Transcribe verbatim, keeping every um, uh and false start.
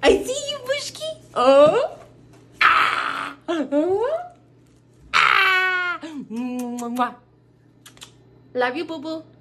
I see you, Bushki. Oh. Ah. Oh. Ah. Mwah. Love you, boo boo.